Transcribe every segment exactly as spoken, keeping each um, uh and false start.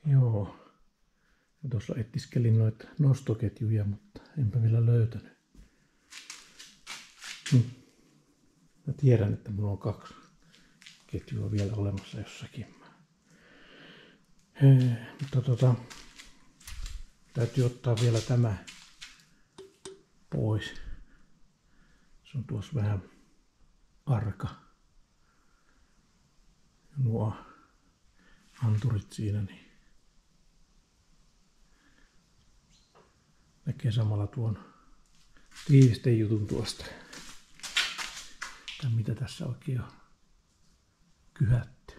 Joo. Tuossa etiskelin noita nostoketjuja, mutta enpä vielä löytänyt. Hm. Mä tiedän, että mulla on kaksi ketjua vielä olemassa jossakin. Hei, mutta tota, täytyy ottaa vielä tämä pois. Se on tuossa vähän arka. Ja nuo anturit siinä, niin näkee samalla tuon tiivistejutun tuosta. Tai mitä tässä oikein on kyhätty.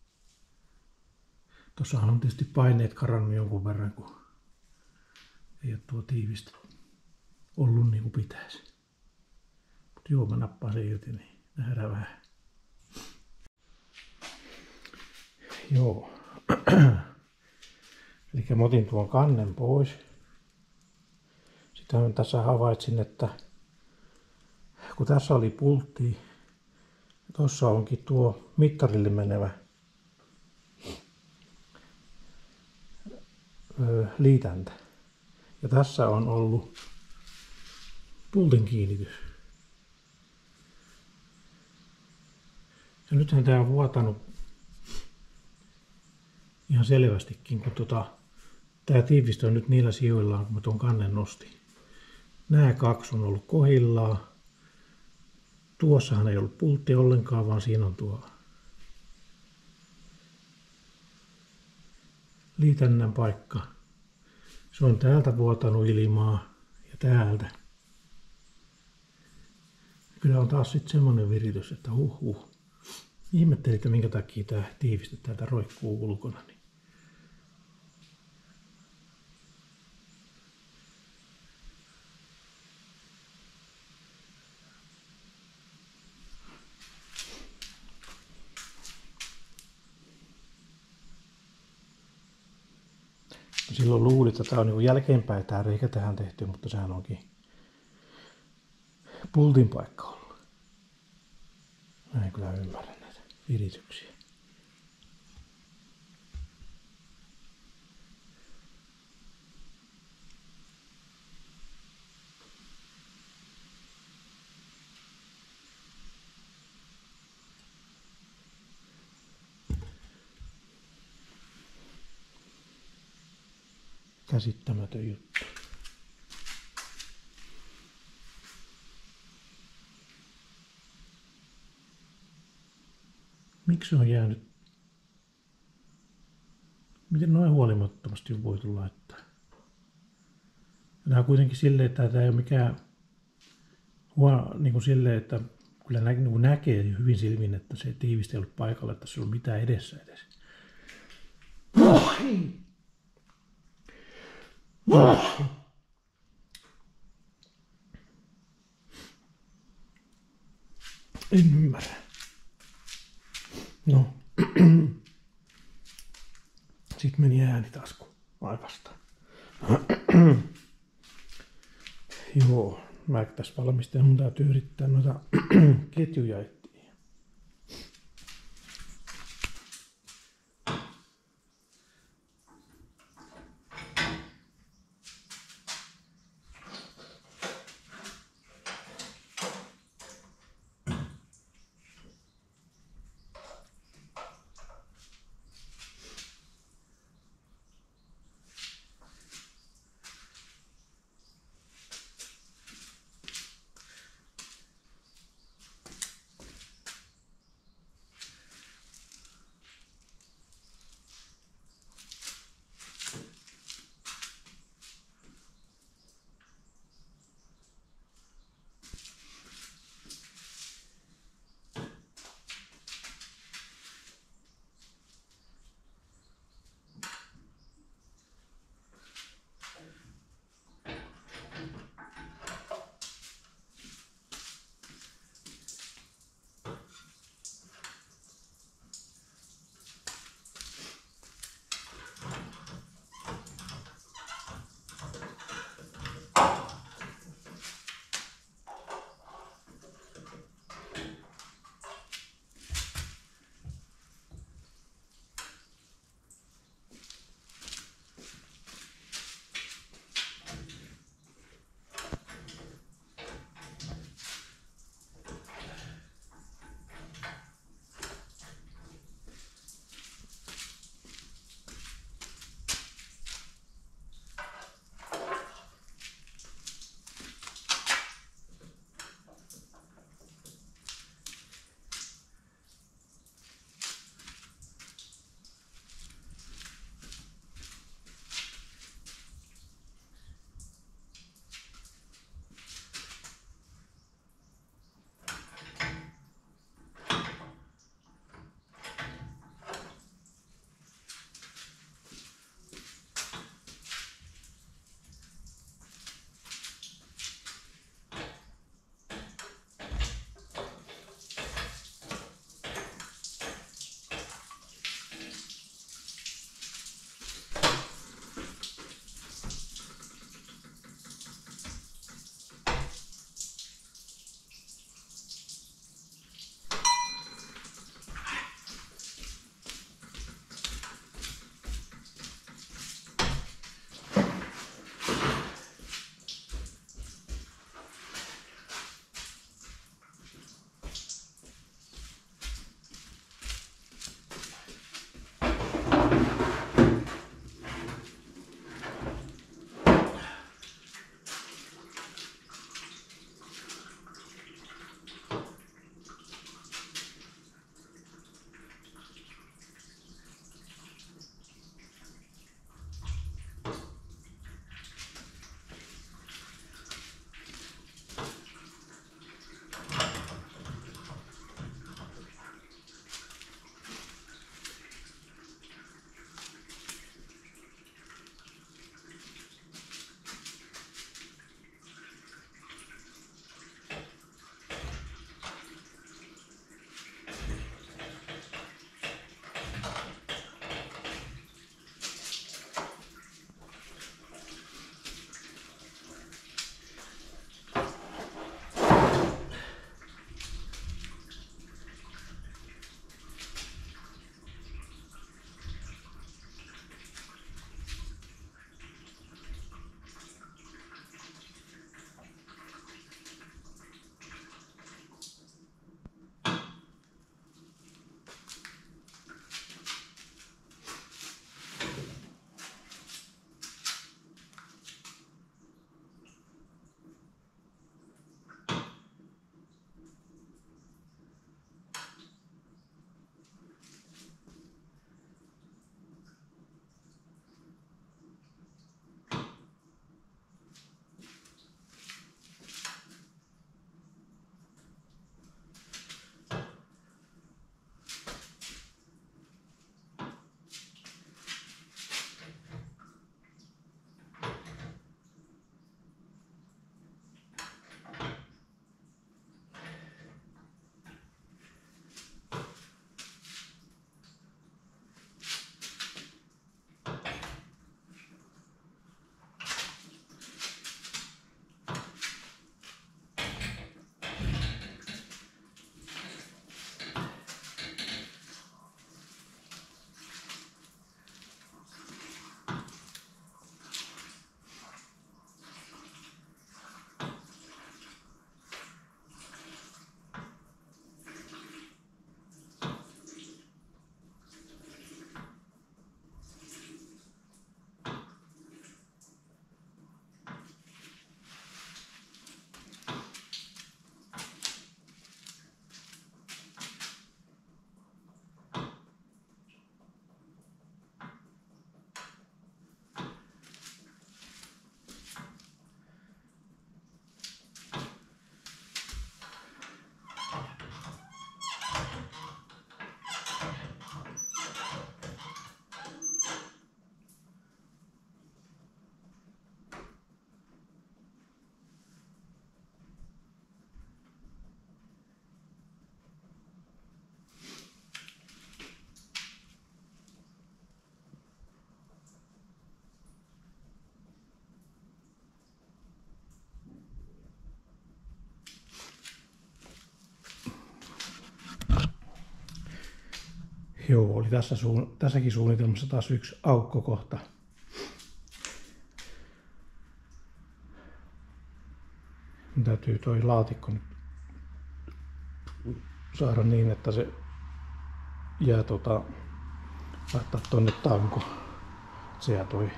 Tuossahan on tietysti paineet karannut jonkun verran, kun ei ole tuo tiivistä ollut niin kuin pitäisi. Mutta joo, mä nappaan sen irti, niin nähdään vähän. Joo. Eli mä otin tuon kannen pois. Sitten tässä havaitsin, että kun tässä oli pultti, tuossa onkin tuo mittarille menevä liitäntä. Ja tässä on ollut pultin kiinnitys. Ja nythän tää on vuotanut ihan selvästikin, kun tota, tää tiivistö on nyt niillä sijoillaan, kun mä tuon kannen nostin. Nämä kaksi on ollut kohdillaan. Tuossahan ei ollut pultti ollenkaan, vaan siinä on tuo liitännän paikka. Se on täältä vuotanut ilmaa ja täältä. Kyllä on taas sitten semmonen viritys, että huh huh. Ihmettelin, että minkä takia tää tiiviste täältä roikkuu ulkona. Niin. Silloin luulin, että tämä on niin jälkeenpäin tämä reikä tähän tehty, mutta sehän onkin pultin paikka ollut. Mä en kyllä ymmärrä näitä virityksiä. Käsittämätön juttu. Miksi se on jäänyt? Miten noin huolimattomasti on voitu laittaa? Tämä on kuitenkin silleen, että tämä ei ole mikään huono, niin kuin silleen, että kyllä nä, niin kuin näkee hyvin silmin, että se tiivistä ei ollut paikalla, että se on mitään edessä edes. Oh, Oh. En ymmärrä. No. Sitten meni ääni taas kun aivasta. Joo, mä tässä valmistelen, mun täytyy yrittää noita ketjuja etsiä. Joo, oli tässä suun, tässäkin suunnitelmassa taas yksi aukkokohta. Mun täytyy toi laatikko nyt saada niin, että se jää tota, laittaa tonne tanko. Se jää toi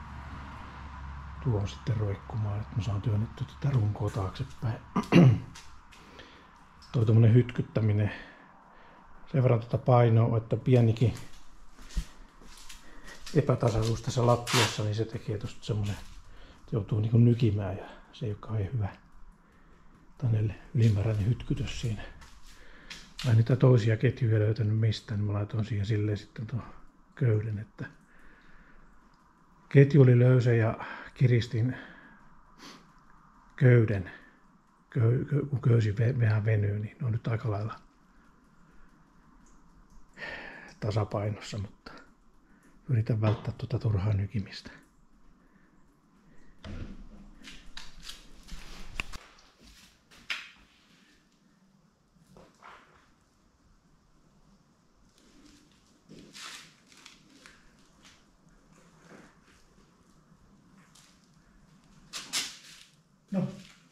tuo sitten roikkumaan, että mä saan työnnettyä tätä runkoa taaksepäin. Toi tommonen hytkyttäminen, sen verran tuota painoa, että pienikin epätasaisuus tässä lattiassa, niin se tekee tosta semmonen, että joutuu niinku nykimään ja se ei ole kauhean hyvä. Tänne ylimääräinen hytkytys siinä. Mä en niitä toisia ketjuja löytänyt mistään, niin mä laitoin siihen silleen sitten tuon köyden, että ketju oli löysä ja kiristin köyden, köy, köy, kun köysi vähän venyy, niin ne on nyt aika lailla tasapainossa, mutta yritän välttää tuota turhaa nykimistä. No.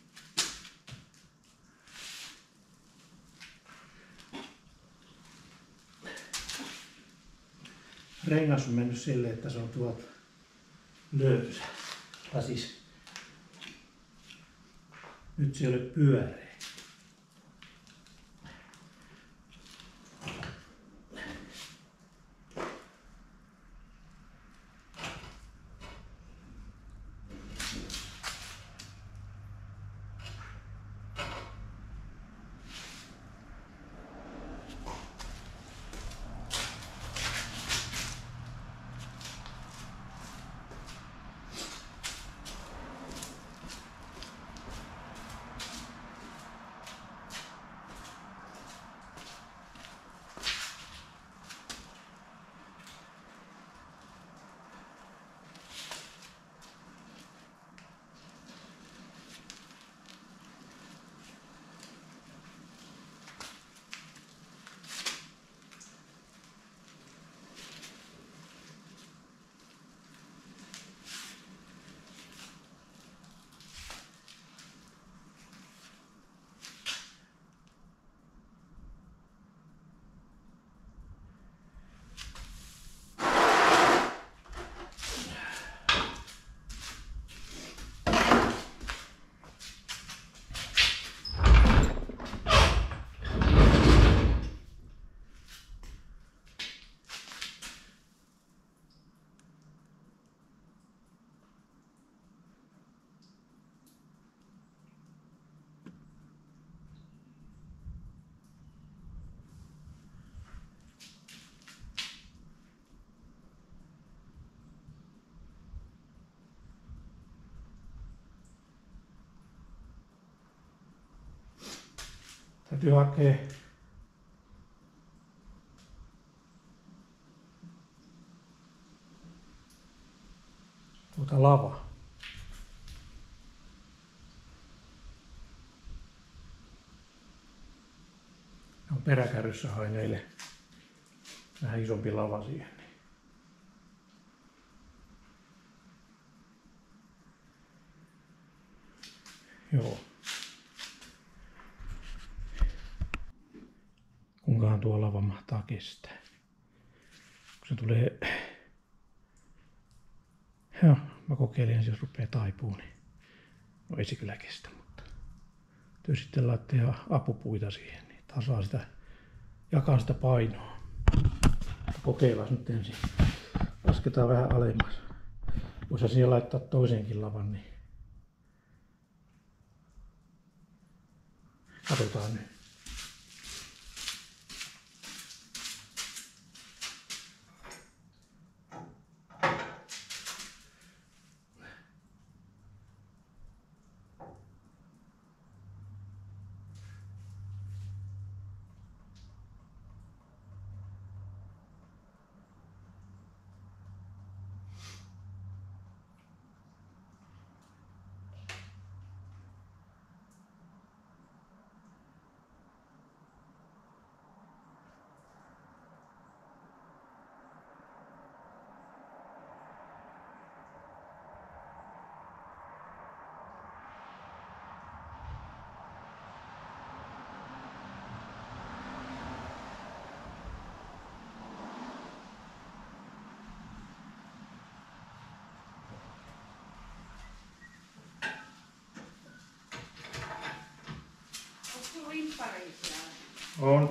Rengas on mennyt silleen, että se on tuolta löysä. Tai siis nyt se ei ole pyöreä. Täytyy hakea tuota lavaa. On peräkärryssä hain eilen vähän isompi lava siihen. Joo. Kuinkahan tuo lava mahtaa kestää. Kun se tulee... Joo, mä kokeilen ensin, jos rupeaa taipuu, niin... No ei se kyllä kestä, mutta... Työ sitten laittaa apupuita siihen, niin tasaa sitä... Jakaa sitä painoa. Kokeillaan nyt ensin. Lasketaan vähän alemmas. Voisi siihen laittaa toisenkin lavan, niin... Katsotaan nyt. papereita. On.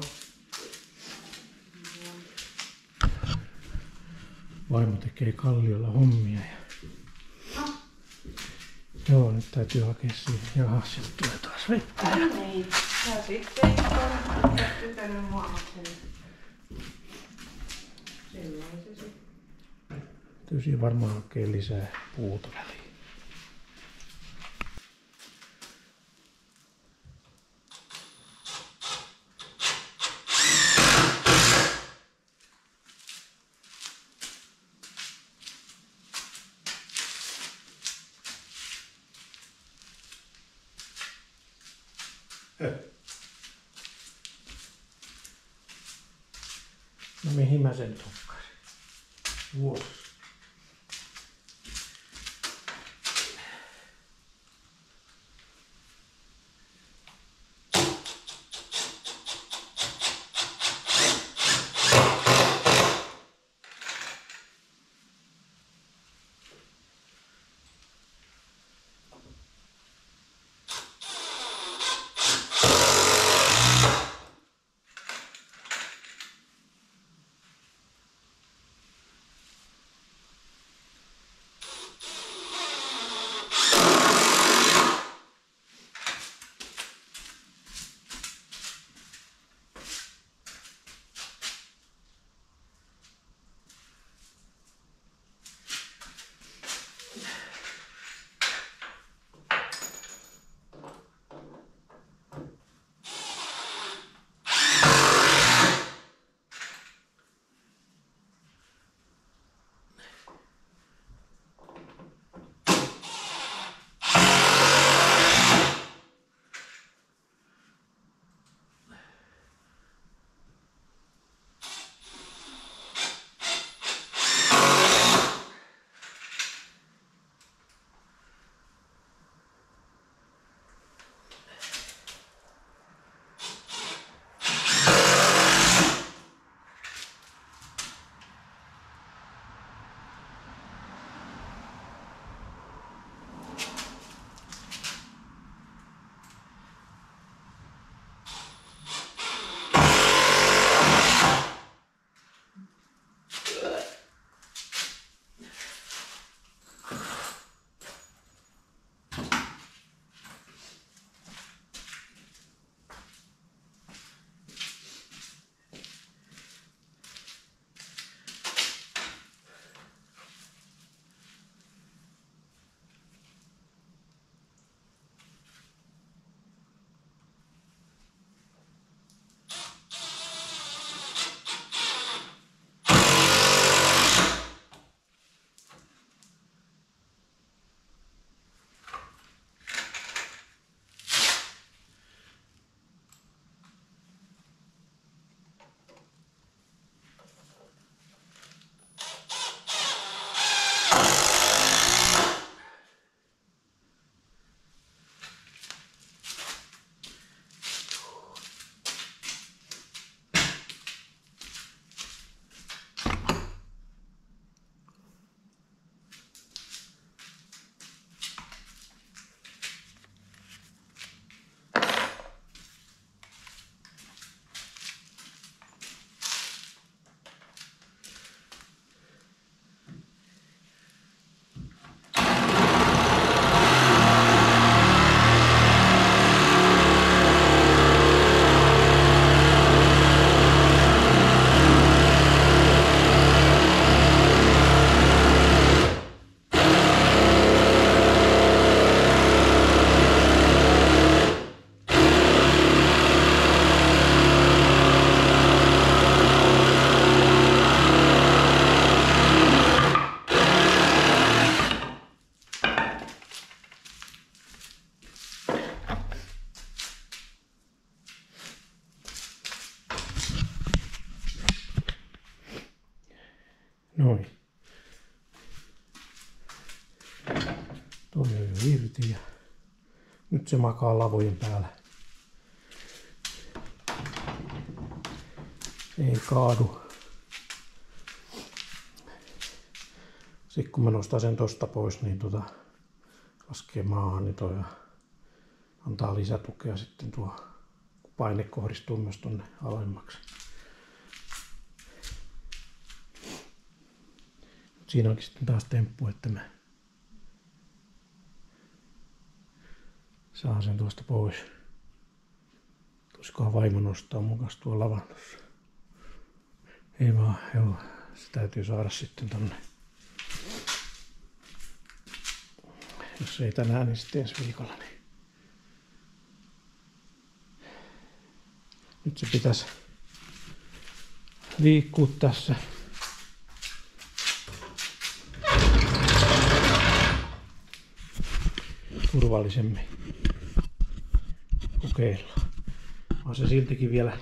Vaimo tekee Kalliolla hommia. Ja... No. Joo, nyt täytyy hakea siihen. Jaha, sieltä tulee taas vettä. Niin. Ja sitten kun tytön huomasin. Silloin se sitten. Täytyy varmaan hakea lisää puuta väliin. No mihin mä sen tokkasin? Vuosi. Noin. Toi on jo irti ja nyt se makaa lavojen päällä. Ei kaadu. Sitten kun mä nostan sen tosta pois, niin tota laskee maahan, niin toi antaa lisätukea sitten tuo paine kohdistuu myös tuonne alemmaksi. Siinä onkin sitten taas temppu, että mä saan sen tuosta pois. Tulisikohan vaimo nostaa mukaan tuolla lavannossa. Ei vaan, joo. Se täytyy saada sitten tonne. Jos ei tänään, niin sitten ensi viikolla. Niin. Nyt se pitäisi liikkua tässä. Turvallisemmin kokeillaan. On se siltikin vielä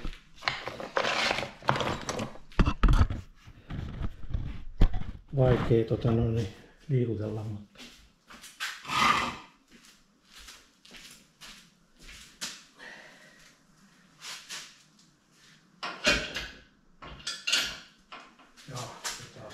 vaikea tota, no, niin, liikutella, mutta joo, se taas.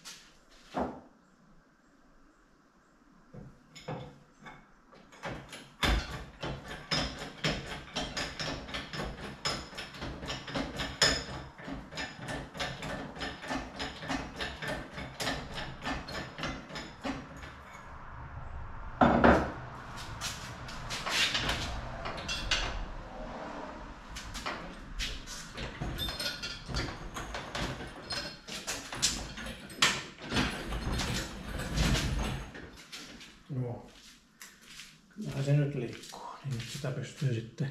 No, kyllähän se nyt liikkuu, niin nyt sitä pystyy sitten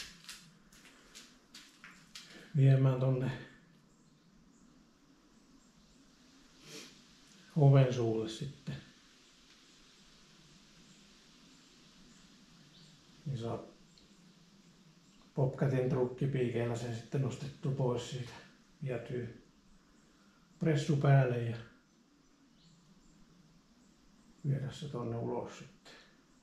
viemään tonne oven suulle sitten. Niin saa Bobcatin trukkipiikeillä sen sitten nostettu pois siitä, vietyy pressu päälle ja viedä se tonne ulos sitten.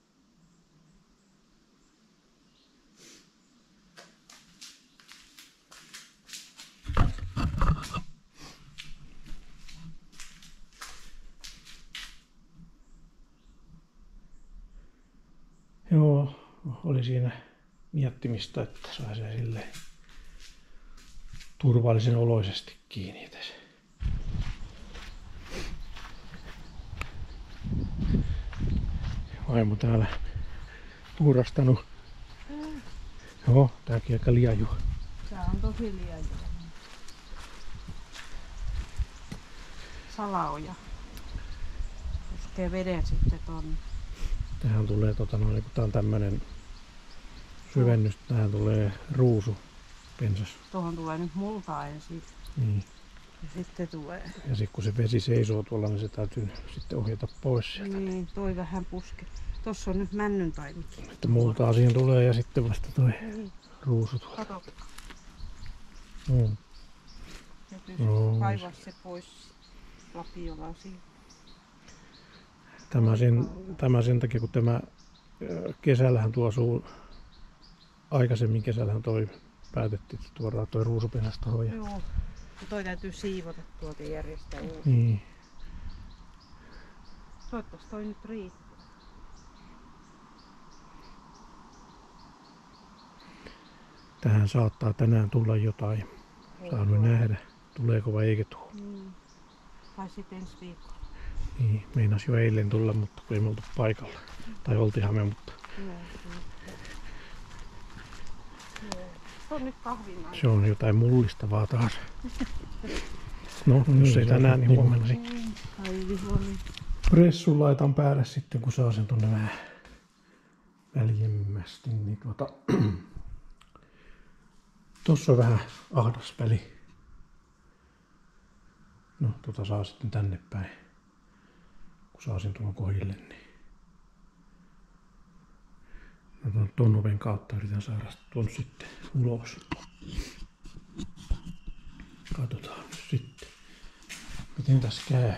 Joo, oli siinä miettimistä, että sai se silleen turvallisen oloisesti kiinni edes. Vaimo täällä uurastanut. Mm. Joo, tääkin aika liaju. Tää on tosi liaju. Salaoja. Puskee veden sitten tonne. Tähän tulee, tota, no, kun tää on tämmönen syvennys, tähän tulee ruusu pensas. Tuohon tulee nyt multaa ensin. Niin. Ja sitten tulee. Ja sitten kun se vesi seisoo tuolla, niin se täytyy sitten ohjata pois sieltä. Niin, toi vähän puske. Tossa on nyt männyn taimikin. Että multaa siihen tulee ja sitten vasta toi niin. Ruusu tuolla. Kato. Mm. Täytyy No, kaivaa se pois lapiolla siinä. Tämä sen, tämä sen takia, kun tämä kesällähän tuo suu, aikaisemmin kesällähän toi päätettiin, että tuodaan toi ruusupenäs tohon. Ja... Joo, ja toi täytyy siivota tuolta järjestää uudestaan. Niin. Toivottavasti toi nyt riittää. Tähän saattaa tänään tulla jotain. Saa nyt nähdä, tuleeko vai eikö tule. Mm. Tai sitten ensi viikolla. Niin, meinas jo eilen tulla, mutta kun ei me oltu paikalla. Tai oltiinhan me, mutta... Joo, joo. Se on nyt kahvin aika. Se on jotain mullistavaa taas. No, jos ei tänään, niin huomenna sitten. Pressun laitan päälle sitten, kun saa sen tonne vähän väljemmästi. Niin tuota... Tossa on vähän ahdas väli. No, tota saa sitten tänne päin. Kun saa sen tuon kohdille, niin... No tuon, tuon oven kautta yritän saada tuon sitten ulos. Katsotaan nyt sitten, miten tässä käy.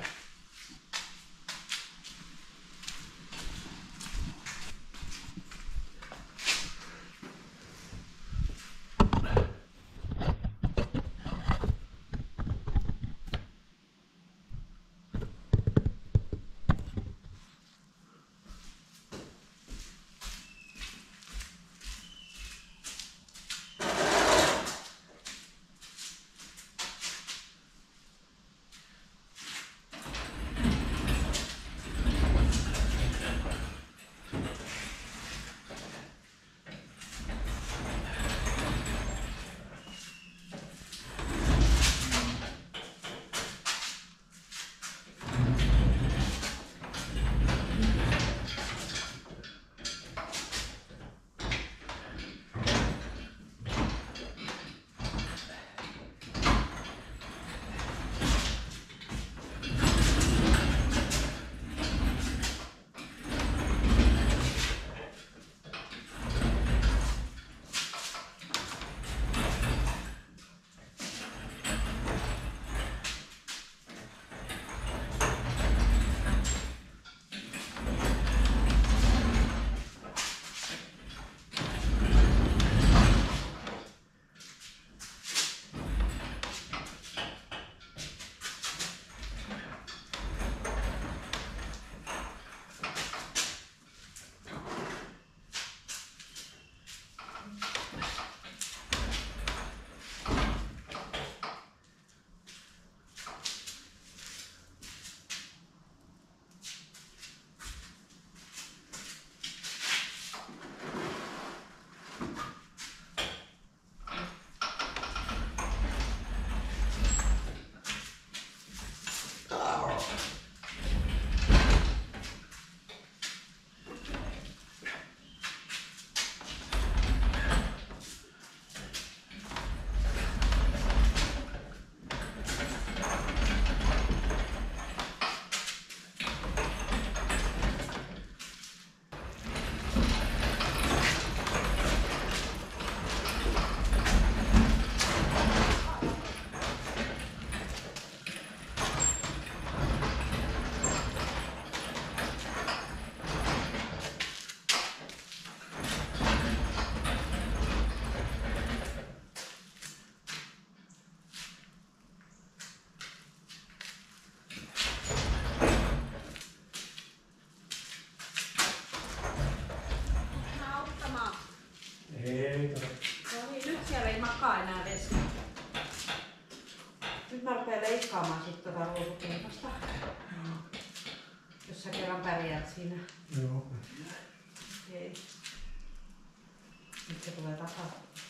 sä kerran pärjäät siinä. Joo. Okei. Nyt se tulee takaa.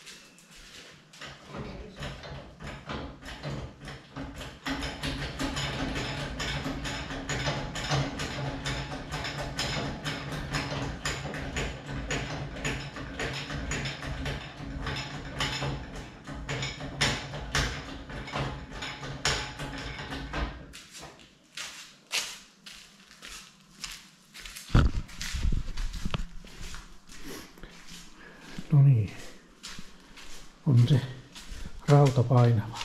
No niin, on se rauta painava.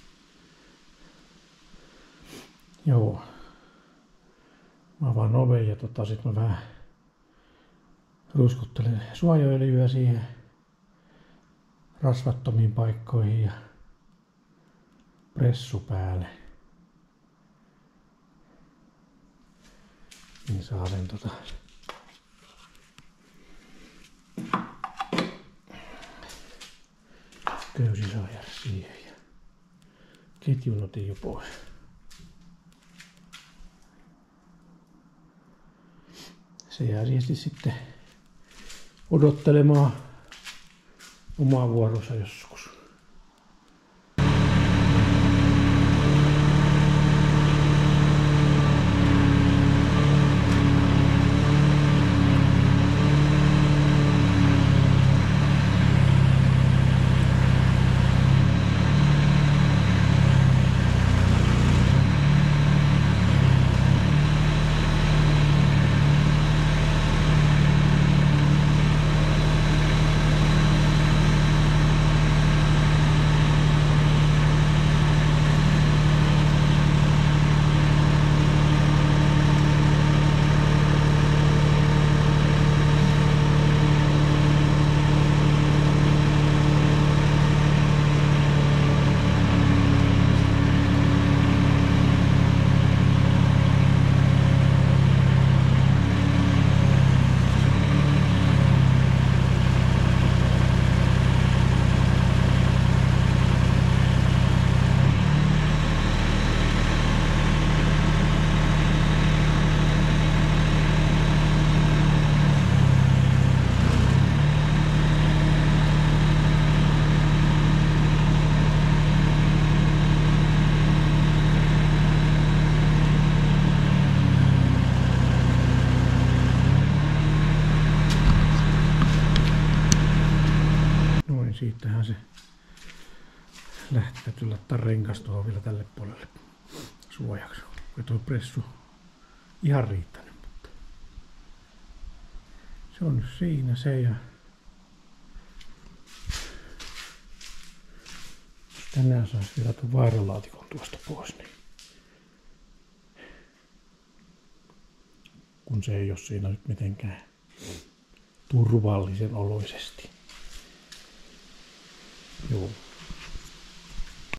Joo. Mä avaan oven ja tota sit mä vähän ruiskuttelen suojaöljyä siihen rasvattomiin paikkoihin ja pressu päälle. Niin saa sen tota köysi saa jäädä siihen ja ketjun otin jo pois. Se jää tietysti sitten odottelemaan omaa vuoronsa joskus. Siitähän se lähti, täytyy laittaa rengas tuohon vielä tälle puolelle suojaksi. Ja tuo pressu ihan riittänyt, mutta se on nyt siinä se ja tänään saisi vielä tuon vairalaatikon tuosta pois, niin kun se ei ole siinä nyt mitenkään turvallisen oloisesti. Joo.